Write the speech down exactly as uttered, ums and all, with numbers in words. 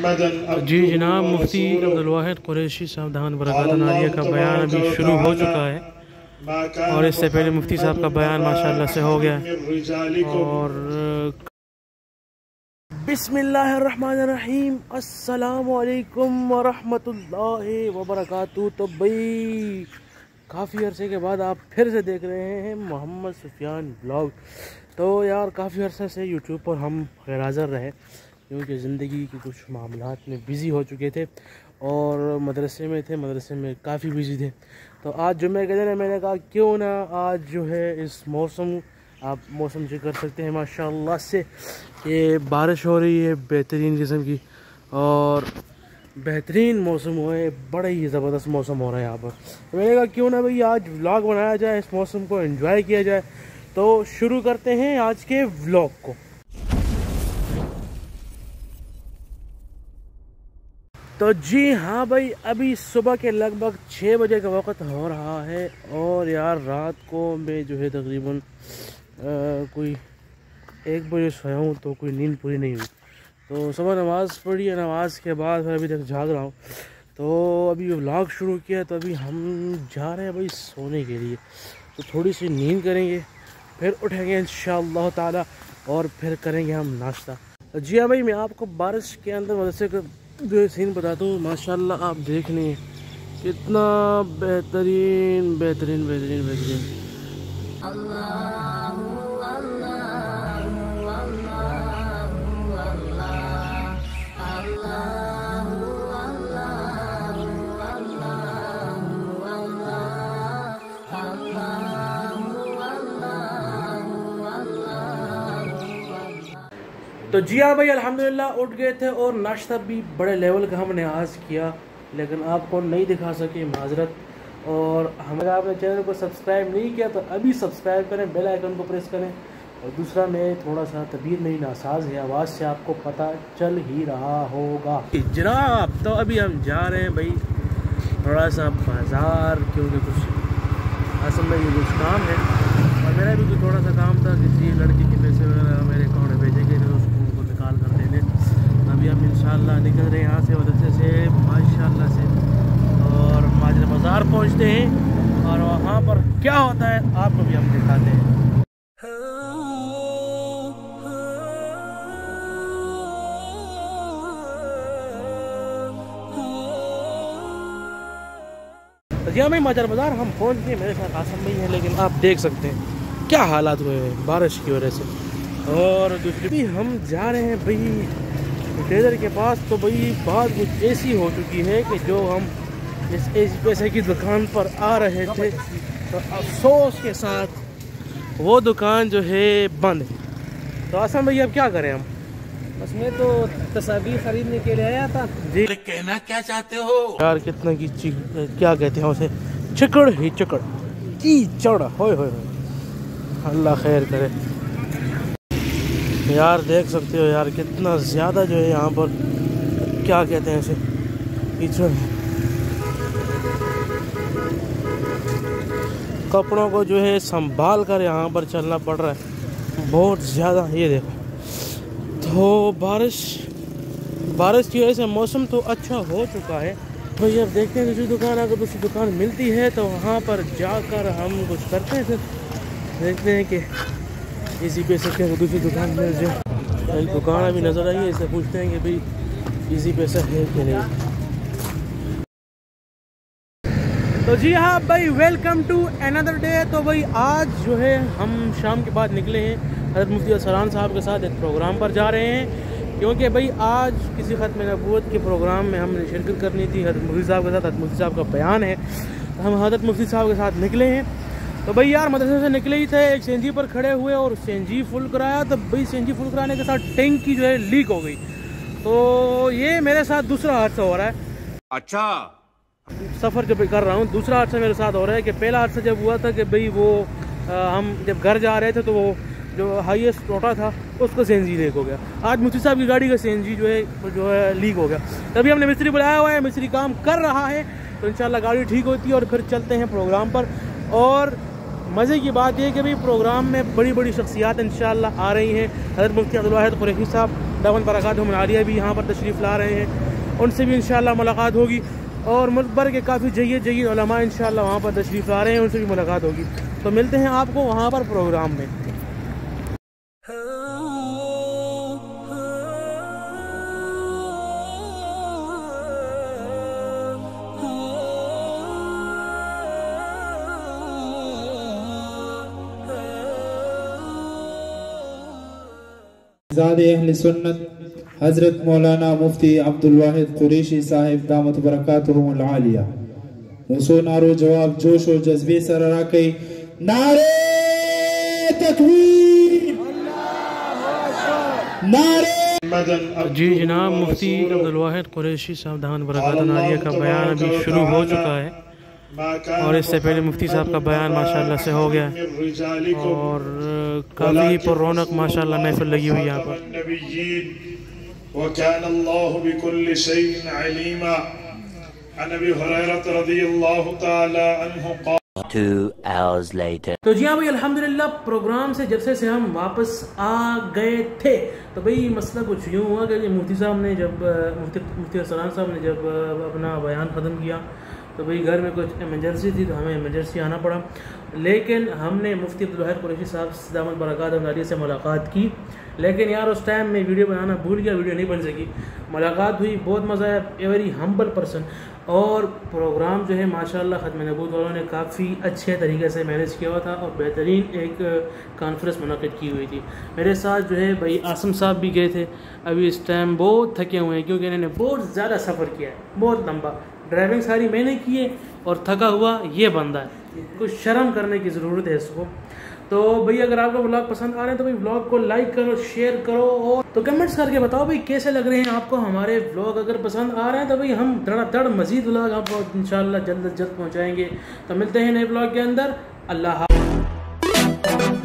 जी जनाब, मुफ्ती अब्दुल वाहिद कुरैशी साहब दामन बरकातहू नालिया का बयान अभी शुरू हो चुका है और इससे पहले मुफ्ती साहब का बयान माशाअल्लाह से हो गया। और बिस्मिल्लाहिर्रहमानिर्रहीम, अस्सलामु अलैकुम वरहमतुल्लाहि वबरकातुहू। तो भाई काफ़ी अरसे के बाद आप फिर से देख रहे हैं मोहम्मद सुफियान ब्लॉग। तो यार काफ़ी अरसे से यूट्यूब पर हम गैर हाज़िर रहे क्योंकि ज़िंदगी के कुछ मामलात में बिज़ी हो चुके थे और मदरसे में थे, मदरसे में काफ़ी बिज़ी थे। तो आज जुम्मे के दिन है, मैंने कहा क्यों ना आज जो है इस मौसम, आप मौसम चेक कर सकते हैं माशाअल्लाह से, ये बारिश हो रही है बेहतरीन किस्म की और बेहतरीन मौसम हुआ है, बड़ा ही ज़बरदस्त मौसम हो रहा है यहाँ पर। तो मैंने कहा क्यों ना भाई आज व्लॉग बनाया जाए, इस मौसम को एंजॉय किया जाए। तो शुरू करते हैं आज के व्लॉग को। तो जी हाँ भाई, अभी सुबह के लगभग छः बजे का वक्त हो रहा है और यार रात को मैं जो है तकरीबन कोई एक बजे सोया हूँ तो कोई नींद पूरी नहीं हुई। तो सुबह नमाज़ पढ़ी है, नमाज के बाद फिर अभी तक जाग रहा हूँ। तो अभी व्लॉग शुरू किया तो अभी हम जा रहे हैं भाई सोने के लिए। तो थोड़ी सी नींद करेंगे, फिर उठेंगे इंशाअल्लाह ताला और फिर करेंगे हम नाश्ता। जी हाँ भाई, मैं आपको बारिश के अंदर मदरसे का जो सीन बताता हूँ। माशाअल्लाह आप देख लें कितना बेहतरीन बेहतरीन बेहतरीन बेहतरीन तो जी हाँ भाई, अल्हम्दुलिल्लाह उठ गए थे और नाश्ता भी बड़े लेवल का हमने आज किया, लेकिन आपको नहीं दिखा सके, माजरत। और हमारे आपने चैनल को सब्सक्राइब नहीं किया तो अभी सब्सक्राइब करें, बेल आइकन को प्रेस करें। और दूसरा, मैं थोड़ा सा तबीयत मेरी नासाज है, आवाज़ से आपको पता चल ही रहा होगा जनाब। तो अभी हम जा रहे हैं भाई थोड़ा सा बाज़ार, क्योंकि कुछ असल में ये कुछ काम है और मेरा भी कुछ थोड़ा सा काम था, किसी लड़की के पैसे वगैरह मेरे अकाउंट में भेजे गए थे तो उसको उनको निकाल कर देने। अभी हम इंशाल्लाह निकल रहे हैं यहाँ से मदरसे से माशाल्लाह से और माजरा बाज़ार पहुँचते हैं और वहाँ पर क्या होता है आपको भी हम दिखाते हैं। जी हाँ भाई, माजरा बाज़ार हम पहुँच गए, मेरे साथ आसम भाई है, लेकिन आप देख सकते हैं क्या हालात हुए हैं बारिश की वजह से। और दूसरी हम जा रहे हैं भाई टेलर के पास। तो भाई बात कुछ ऐसी हो चुकी है कि जो हम इस एसी पैसे की दुकान पर आ रहे थे तो अफसोस के साथ वो दुकान जो है बंद है। तो आसम भाई अब क्या करें हम? बस मैं तो तस्वीर खरीदने के लिए आया था जी। कहना क्या चाहते हो यार? कितना की ची, क्या कहते हैं उसे, चिकड़ ही चिकड़ कीचड़, होय होय अल्लाह खैर करे। यार देख सकते हो यार कितना ज़्यादा जो है यहाँ पर क्या कहते हैं इसे, कीचड़। कपड़ों को जो है संभाल कर यहाँ पर चलना पड़ रहा है बहुत ज़्यादा। ये देखो, तो बारिश बारिश की वजह से मौसम तो अच्छा हो चुका है भाई। अब देखते हैं दूसरी दुकान, अगर दूसरी दुकान मिलती है तो वहाँ पर जाकर हम कुछ करते हैं, फिर देखते हैं कि इसी पैसे के दूसरी दुकान मिल जाए। एक दुकान अभी नज़र आई है, इससे पूछते हैं कि भाई इसी पैसा है कि नहीं। तो जी हाँ भाई, वेलकम टू अनदर डे। तो भाई आज जो है हम शाम के बाद निकले हैं हज़रत मुफ्ती असरान साहब के साथ एक प्रोग्राम पर जा रहे हैं, क्योंकि भाई आज किसी ख़त्म नबूवत के प्रोग्राम में हमने शिरकत करनी थी हज़रत मुफ्ती साहब के साथ। हज़रत मुफ्ती साहब का बयान है, तो हम हज़रत मुफ्ती साहब के साथ निकले हैं। तो भाई यार मदरसे से निकले ही थे, एक सीएनजी पर खड़े हुए और सीएनजी फुल कराया। तो भाई सीएनजी फुल कराने के साथ टैंक की जो है लीक हो गई। तो ये मेरे साथ दूसरा हादसा हो रहा है। अच्छा, सफ़र जब कर रहा हूँ दूसरा हादसा मेरे साथ हो रहा है कि पहला हादसा जब हुआ था कि भाई वो आ, हम जब घर जा रहे थे तो वो जो हाईएस्ट टोटा था उसका सीएनजी लीक हो गया। आज मुफ्ती साहब की गाड़ी का सीएनजी जो है जो है लीक हो गया। तभी हमने मिस्त्री बुलाया हुआ है, मिस्त्री काम कर रहा है, तो इंशाल्लाह गाड़ी ठीक होती है और फिर चलते हैं प्रोग्राम पर। और मज़े की बात यह कि भाई प्रोग्राम में बड़ी बड़ी शख्सियात इंशाल्लाह आ रही हैं। हज़रत मुफ्ती अब्दुल वाहिद कुरैशी साहब दामन बरक़ात आलिया भी यहाँ पर तशरीफ़ ला रहे हैं, उनसे भी इंशाअल्लाह मुलाकात होगी। और मुल्क भर के काफ़ी जय्यद जय्यद उलमा इंशाअल्लाह वहाँ पर तशरीफ़ ला रहे हैं, उनसे भी मुलाकात होगी। तो मिलते हैं आपको वहाँ पर प्रोग्राम में। ज़ादे अहले सुन्नत हज़रत मौलाना मुफ्ती अब्दुल वाहिद कुरैशी साहिब दामत बरकातुहुल आलिया दोस्तों नारो जवाब जोश और जज्बे से रखे नारे तकबीर नारे। जी जनाब, मुफ्ती अब्दुल वाहिद कुरैशी साहब दामत बरकातुहुल आलिया का बयान अभी शुरू हो चुका है और इससे पहले मुफ्ती साहब का बयान माशाल्लाह से हो गया और काफ़ी पर रौनक माशाल्लाह महफिल लगी हुई यहाँ पर। तो जी हाँ भाई, अल्हम्दुलिल्लाह प्रोग्राम से जलसे से हम वापस आ गए थे। तो भाई मसला कुछ यूँ हुआ कि मुफ्ती साहब ने जब मुफ्ती मुफ्ती सलान साहब ने जब अपना बयान ख़त्म किया तो भाई घर में कुछ इमरजेंसी थी तो हमें इमरजेंसी आना पड़ा। लेकिन हमने मुफ्ती अब्दुल वाहिद कुरैशी साहब दामत बरकातुहुल आलिया से मुलाकात की, लेकिन यार उस टाइम में वीडियो बनाना भूल गया, वीडियो नहीं बन सकी। मुलाकात हुई, बहुत मज़ा आया, ए वेरी हम्बल पर्सन। और प्रोग्राम जो है माशाल्लाह ख़त्म नबूवत वालों ने काफ़ी अच्छे तरीके से मैनेज किया हुआ था और बेहतरीन एक कॉन्फ्रेंस मुनक़िद की हुई थी। मेरे साथ जो है भाई आसम साहब भी गए थे। अभी इस टाइम बहुत थके हुए हैं क्योंकि इन्होंने बहुत ज़्यादा सफ़र किया है, बहुत लंबा। ड्राइविंग सारी मैंने की है और थका हुआ ये बंदा है, कुछ शर्म करने की ज़रूरत है इसको। तो भाई अगर आपको व्लॉग पसंद आ रहे हैं तो भाई व्लॉग को लाइक करो, शेयर करो और तो कमेंट्स करके बताओ भाई कैसे लग रहे हैं आपको हमारे व्लॉग। अगर पसंद आ रहे हैं तो भाई हम धड़ाधड़ मज़ीद व्लॉग आपको इंशाल्लाह जल्द से जल्द पहुँचाएँगे। तो मिलते हैं नए व्लॉग के अंदर। अल्लाह हाफ़िज़।